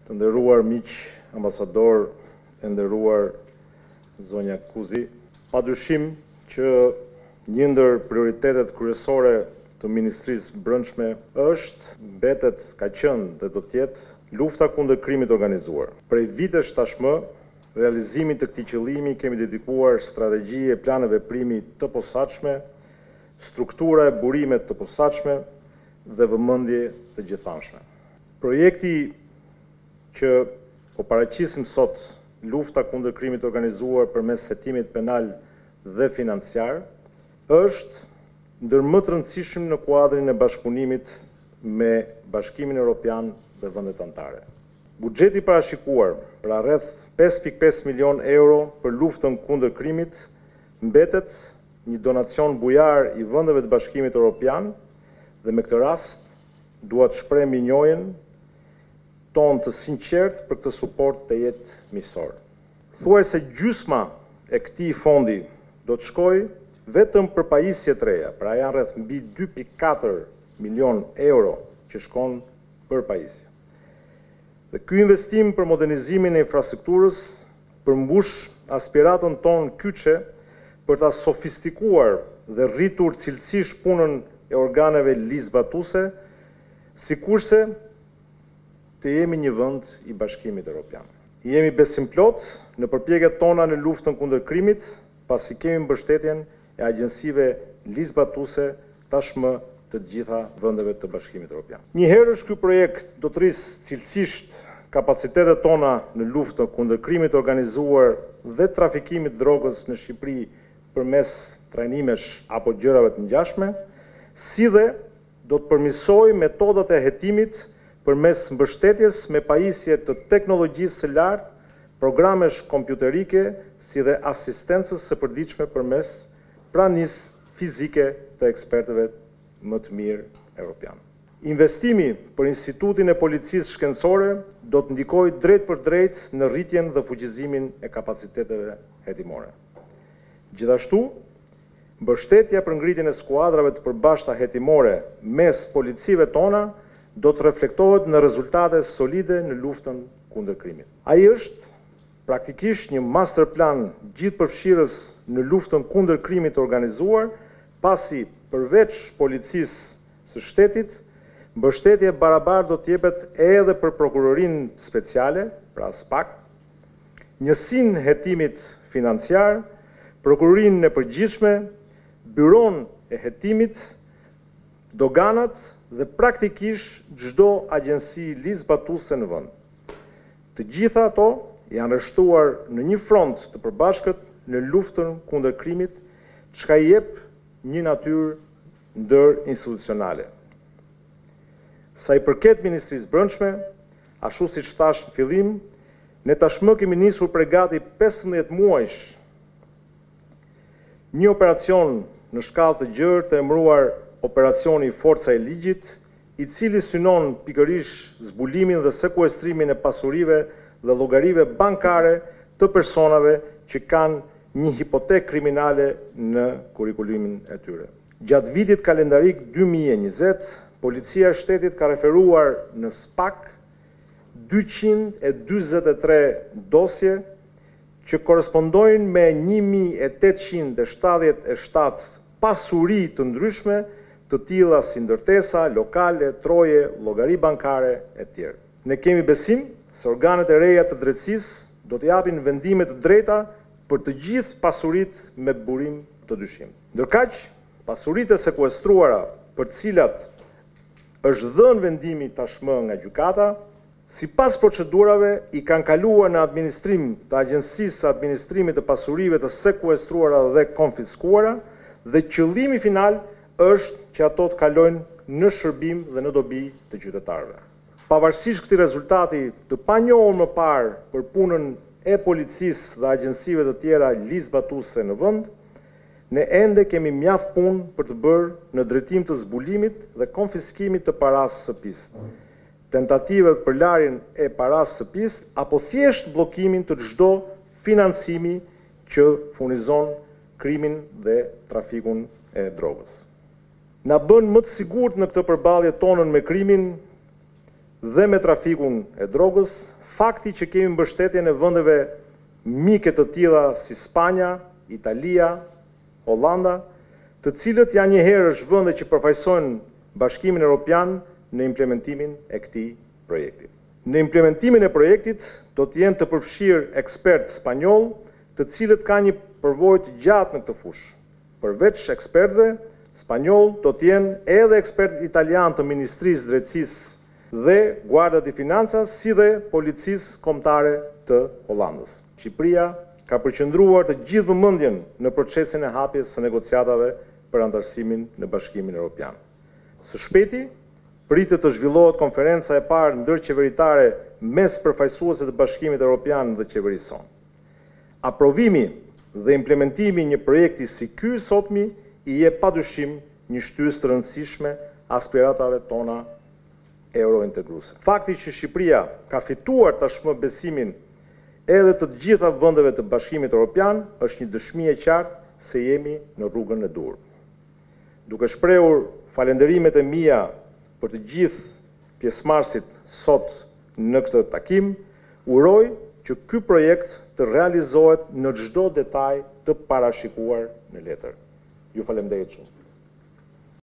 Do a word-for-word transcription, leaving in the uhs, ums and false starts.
Të nderuar miq, ambasadorë, e nderuar zonja Cusi, padyshim që një ndër prioritetet kryesore të Ministrisë Brendshme është, mbetet, ka qenë dhe do të jetë lufta kundër krimit organizuar. Prej vitesh tashmë, realizimit të këtij qëllimi kemi dedikuar strategji e plane veprimi të posaçme, struktura e burimet të posaçme dhe vëmendje të gjithanshme. Projekti që po paraqisim sot, lufta kundër krimit organizuar përmes hetimit penal dhe financiar, është ndër më të rëndësishëm në kuadrin e bashkëpunimit me Bashkimin Evropian dhe vendet anëtare. Buxheti parashikuar për rreth pesë pikë pesë milion euro për luftën kundër krimit mbetet një donacion bujar i vendeve të Bashkimit Evropian dhe me këtë rast dua të shpreh mirënjohjen tonë të sinqert për këtë suport të jetë miqësor. Thuaj se gjysma e këtij fondi do të shkojë vetëm për pajisje të reja, pra janë rreth mbi dy pikë katër milion euro që shkon për pajisje. Dhe ky investim për modernizimin e infrastrukturës përmbush aspiratën tonë kyçe për ta sofistikuar dhe rritur cilësisht punën e organeve ligjzbatuese, sikurse të jemi një vend i Bashkimit Evropian. Jemi besimplot në përpjekjet tona në luftën kundër krimit, pasi kemi mbështetjen e agjensive ligjzbatuese tashmë të gjitha vendeve të Bashkimit Evropian. Një herësh ky projekt do të rrisë cilësisht kapacitetet tona në luftën kundër krimit organizuar dhe trafikimit drogës në Shqipëri përmes trajnimesh apo gjërave të ngjashme, si dhe do të përmirësojë metodat e hetimit përmes mbështetjes me pajisje të teknologjisë së lartë, programesh kompjuterike, si dhe asistencës së përditshme përmes pranisë fizike të ekspertëve më të mirë evropian. Investimi për Institutin e Policisë Shkencore do të ndikojë drejt për drejt në rritjen dhe fuqizimin e kapaciteteve hetimore. Gjithashtu, mbështetja për ngritjen e skuadrave të përbashkëta hetimore mes policive tona do të reflektohet në rezultate solide në luftën kundër krimit. Ai është praktikisht një master plan gjithëpërfshirës në luftën kundër krimit organizuar, pasi përveç policisë së shtetit, mbështetje barabartë do të jepet edhe për prokurorinë speciale, pra SPAK, njësinë hetimit financiar, prokurorinë e përgjithshme, byron e hetimit, doganat dhe praktikisht çdo agjenci ligjzbatuese në vend. Të gjitha ato janë rreshtuar në një front të përbashkët në luftën kundër krimit, çka i jep një natyrë ndërinstitucionale. Sa i përket Ministrisë Brendshme, ashtu siç thash në fillim, ne tashmë kemi nisur prej gati pesëmbëdhjetë muajsh një operacion në shkallë të gjerë të emëruar operacioni Forca e Ligjit, i cili synon pikërisht zbulimin dhe sekuestrimin e pasurive dhe llogarive bankare të personave që kanë një hipotekë kriminale në kurrikulumin e tyre. Gjatë vitit kalendarik dy mijë e njëzet, Policia e Shtetit ka referuar në SPAK dyqind e dyzet e tre dosje që korespondojnë me një mijë e tetëqind e shtatëdhjetë e shtatë pasuri të ndryshme, të tilla si ndërtesa, lokale, troje, llogari bankare e tjerë. Ne kemi besim se organet e reja të drejtësisë do të japin vendime të drejta për të gjithë pasuritë me burim të dyshim. Ndërkaq, pasuritë e sekuestruara për të cilat është dhënë vendimi tashmë nga gjykata, sipas procedurave i kanë kaluar në administrim të Agjencisë së Administrimit të Pasurive të Sekuestruara dhe Konfiskuara, dhe qëllimi final është që ato të kalojnë në shërbim dhe në dobi të qytetarëve. Pavarësisht këtij rezultati të panjohur më parë për punën e policisë dhe agjencive të tjera ligjzbatuese në vend, ne ende kemi mjaft punë për të bërë në drejtim të zbulimit dhe konfiskimit të parasë së pistë, tentativet për larjen e parasë së pistë apo thjesht bllokimin të çdo financimi që furnizon krimin dhe trafikun e drogës. Na bën më të sigurt në këtë përballje tonën me krimin dhe me trafikun e drogës, fakti që kemi mbështetjen e vendeve mike të tilla si Spanja, Italia, Hollanda, të cilët janë njëherë vende që përfaqësojnë Bashkimin Evropian në implementimin e këtij projekti. Në implementimin e projektit do të jenë të përfshirë ekspertë spanjoll, të cilët kanë një përvojë të gjatë në këtë fushë. Përveç ekspertëve spanjoll do të jenë edhe ekspertë italianë të Ministrisë Drejtësisë dhe Guardia di Finanzas, si dhe Policisë Kombëtare të Hollandës. Shqipëria ka përqendruar të gjithë vëmendjen në procesin e hapjes së negociatave për antarësimin në Bashkimin Evropian. Së shpejti, pritet të zhvillohet konferenca e parë ndërqeveritare mes përfaqësuesve të Bashkimit Evropian dhe qeverisë sonë. Aprovimi dhe implementimi një projekti si ky sotmi i jep padyshim një shtyrës të rëndësishme aspiratave tona eurointegruese. Fakti që Shqipëria ka fituar tashmë besimin edhe të gjitha vendeve të Bashkimit Evropian është një dëshmi e qartë se jemi në rrugën e dur. Duke shprehur falenderimet e mia për të gjithë pjesëmarrësit sot në këtë takim, uroj që ky projekt të realizohet në çdo detaj të parashikuar në letër. Ju falenderoj shumë.